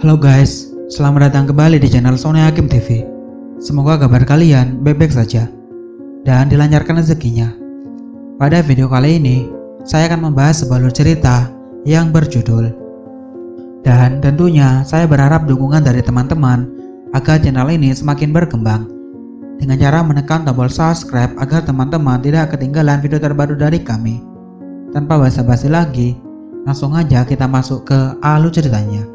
Halo guys, selamat datang kembali di channel Sony Hakim TV. Semoga kabar kalian baik-baik saja dan dilancarkan rezekinya. Pada video kali ini, saya akan membahas sebuah alur cerita yang berjudul. Dan tentunya saya berharap dukungan dari teman-teman agar channel ini semakin berkembang dengan cara menekan tombol subscribe agar teman-teman tidak ketinggalan video terbaru dari kami. Tanpa basa-basi lagi, langsung aja kita masuk ke alur ceritanya.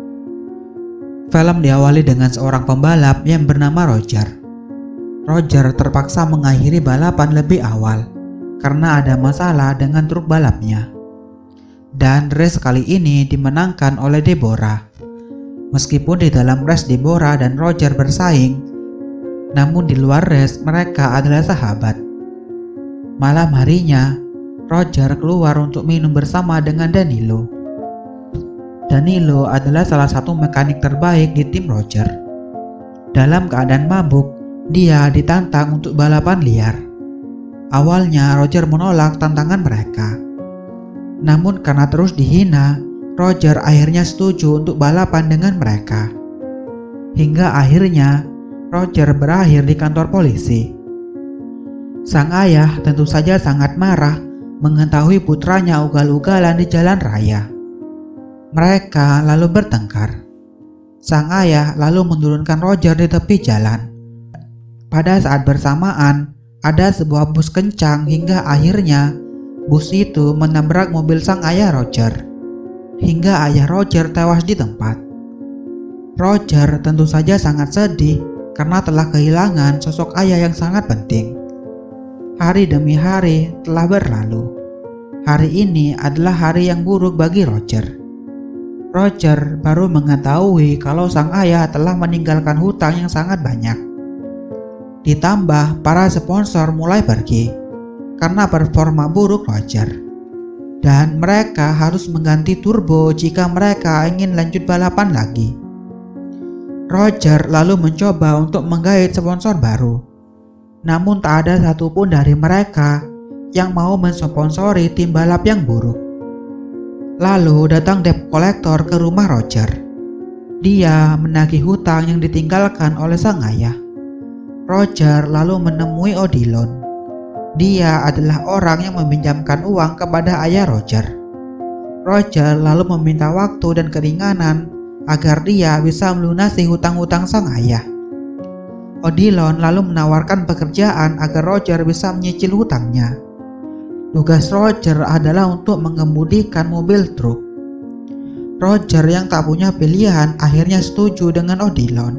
Film diawali dengan seorang pembalap yang bernama Roger. Roger terpaksa mengakhiri balapan lebih awal karena ada masalah dengan truk balapnya. Dan race kali ini dimenangkan oleh Deborah. Meskipun di dalam race Deborah dan Roger bersaing, namun di luar race mereka adalah sahabat. Malam harinya, Roger keluar untuk minum bersama dengan Danilo. Danilo adalah salah satu mekanik terbaik di tim Roger. Dalam keadaan mabuk, dia ditantang untuk balapan liar. Awalnya Roger menolak tantangan mereka. Namun karena terus dihina, Roger akhirnya setuju untuk balapan dengan mereka. Hingga akhirnya Roger berakhir di kantor polisi. Sang ayah tentu saja sangat marah mengetahui putranya ugal-ugalan di jalan raya. Mereka lalu bertengkar. Sang ayah lalu menurunkan Roger di tepi jalan. Pada saat bersamaan, ada sebuah bus kencang hingga akhirnya bus itu menabrak mobil sang ayah Roger. Hingga ayah Roger tewas di tempat. Roger tentu saja sangat sedih karena telah kehilangan sosok ayah yang sangat penting. Hari demi hari telah berlalu. Hari ini adalah hari yang buruk bagi Roger. Roger baru mengetahui kalau sang ayah telah meninggalkan hutang yang sangat banyak. Ditambah para sponsor mulai pergi karena performa buruk Roger. Dan mereka harus mengganti turbo jika mereka ingin lanjut balapan lagi. Roger lalu mencoba untuk menggait sponsor baru. Namun tak ada satupun dari mereka yang mau mensponsori tim balap yang buruk. Lalu datang debt collector ke rumah Roger. Dia menagih hutang yang ditinggalkan oleh sang ayah. Roger lalu menemui Odilon. Dia adalah orang yang meminjamkan uang kepada ayah Roger. Roger lalu meminta waktu dan keringanan agar dia bisa melunasi hutang-hutang sang ayah. Odilon lalu menawarkan pekerjaan agar Roger bisa menyicil hutangnya. Tugas Roger adalah untuk mengemudikan mobil truk. Roger yang tak punya pilihan akhirnya setuju dengan Odilon.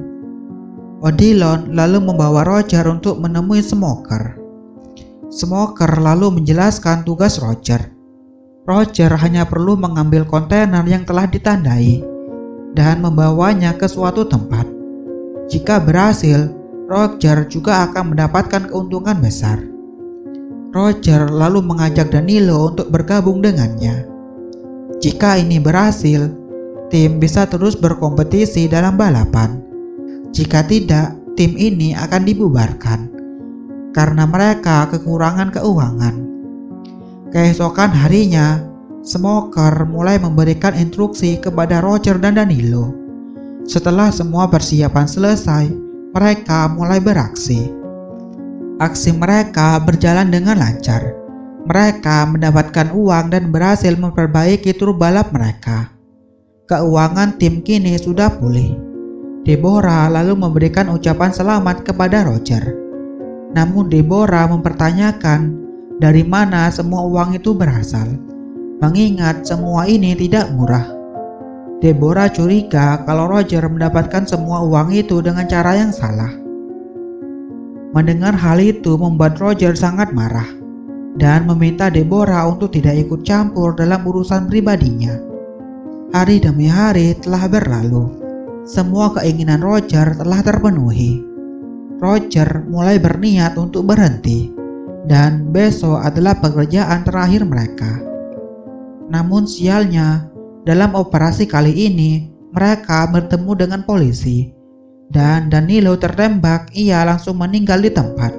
Odilon lalu membawa Roger untuk menemui Smoker. Smoker lalu menjelaskan tugas Roger. Roger hanya perlu mengambil kontainer yang telah ditandai dan membawanya ke suatu tempat. Jika berhasil, Roger juga akan mendapatkan keuntungan besar. Roger lalu mengajak Danilo untuk bergabung dengannya. Jika ini berhasil, tim bisa terus berkompetisi dalam balapan. Jika tidak, tim ini akan dibubarkan karena mereka kekurangan keuangan. Keesokan harinya, Smoker mulai memberikan instruksi kepada Roger dan Danilo. Setelah semua persiapan selesai, mereka mulai beraksi. Aksi mereka berjalan dengan lancar. Mereka mendapatkan uang dan berhasil memperbaiki truk balap mereka. Keuangan tim kini sudah pulih. Deborah lalu memberikan ucapan selamat kepada Roger. Namun Deborah mempertanyakan dari mana semua uang itu berasal, mengingat semua ini tidak murah. Deborah curiga kalau Roger mendapatkan semua uang itu dengan cara yang salah. Mendengar hal itu membuat Roger sangat marah dan meminta Deborah untuk tidak ikut campur dalam urusan pribadinya. Hari demi hari telah berlalu. Semua keinginan Roger telah terpenuhi. Roger mulai berniat untuk berhenti dan besok adalah pekerjaan terakhir mereka. Namun sialnya, dalam operasi kali ini mereka bertemu dengan polisi. Dan Danilo tertembak, ia langsung meninggal di tempat.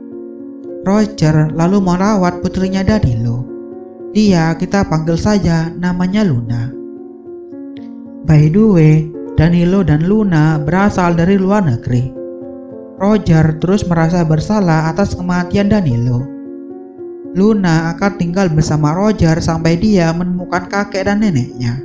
Roger lalu merawat putrinya Danilo. Dia kita panggil saja namanya Luna. By the way, Danilo dan Luna berasal dari luar negeri. Roger terus merasa bersalah atas kematian Danilo. Luna akan tinggal bersama Roger sampai dia menemukan kakek dan neneknya.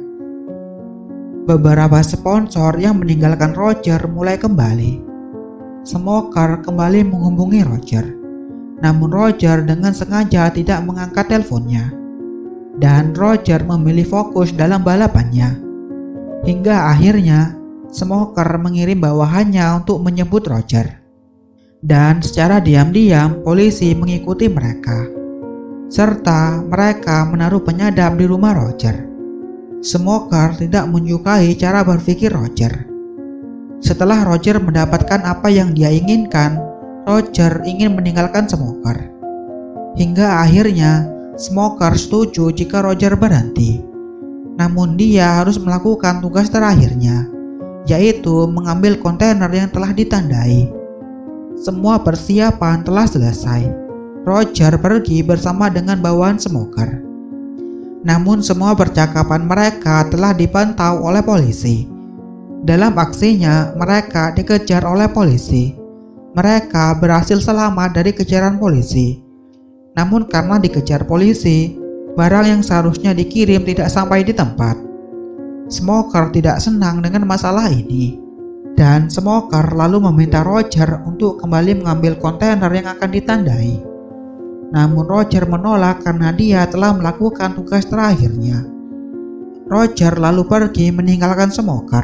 Beberapa sponsor yang meninggalkan Roger mulai kembali. Smoker kembali menghubungi Roger, namun Roger dengan sengaja tidak mengangkat teleponnya. Dan Roger memilih fokus dalam balapannya. Hingga akhirnya Smoker mengirim bawahannya untuk menjemput Roger. Dan secara diam-diam polisi mengikuti mereka. Serta mereka menaruh penyadap di rumah Roger. Smoker tidak menyukai cara berpikir Roger. Setelah Roger mendapatkan apa yang dia inginkan, Roger ingin meninggalkan Smoker. Hingga akhirnya Smoker setuju jika Roger berhenti. Namun dia harus melakukan tugas terakhirnya, yaitu mengambil kontainer yang telah ditandai. Semua persiapan telah selesai. Roger pergi bersama dengan bawahan Smoker. Namun semua percakapan mereka telah dipantau oleh polisi. Dalam aksinya, mereka dikejar oleh polisi. Mereka berhasil selamat dari kejaran polisi. Namun karena dikejar polisi, barang yang seharusnya dikirim tidak sampai di tempat. Smoker tidak senang dengan masalah ini. Dan Smoker lalu meminta Roger untuk kembali mengambil kontainer yang akan ditandai. Namun Roger menolak karena dia telah melakukan tugas terakhirnya. Roger lalu pergi meninggalkan Smoker.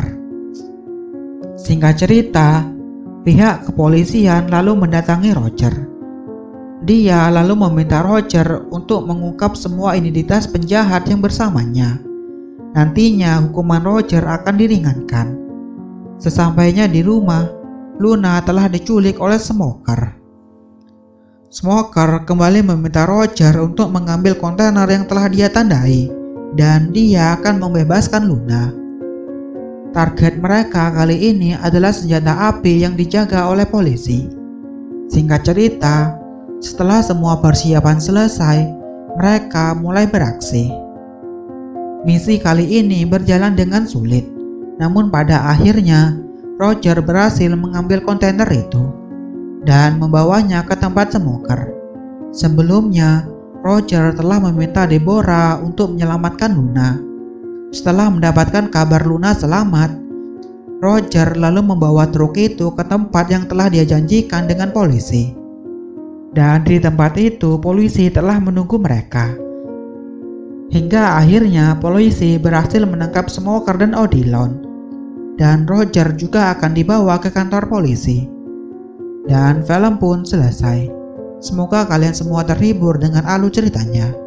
Singkat cerita, pihak kepolisian lalu mendatangi Roger. Dia lalu meminta Roger untuk mengungkap semua identitas penjahat yang bersamanya. Nantinya hukuman Roger akan diringankan. Sesampainya di rumah, Luna telah diculik oleh Smoker. Smoker kembali meminta Roger untuk mengambil kontainer yang telah dia tandai, dan dia akan membebaskan Luna. Target mereka kali ini adalah senjata api yang dijaga oleh polisi. Singkat cerita, setelah semua persiapan selesai, mereka mulai beraksi. Misi kali ini berjalan dengan sulit, namun pada akhirnya Roger berhasil mengambil kontainer itu dan membawanya ke tempat Smoker. Sebelumnya, Roger telah meminta Deborah untuk menyelamatkan Luna. Setelah mendapatkan kabar Luna selamat, Roger lalu membawa truk itu ke tempat yang telah dia janjikan dengan polisi. Dan di tempat itu polisi telah menunggu mereka. Hingga akhirnya polisi berhasil menangkap Smoker dan Odilon. Dan Roger juga akan dibawa ke kantor polisi. Dan film pun selesai. Semoga kalian semua terhibur dengan alur ceritanya.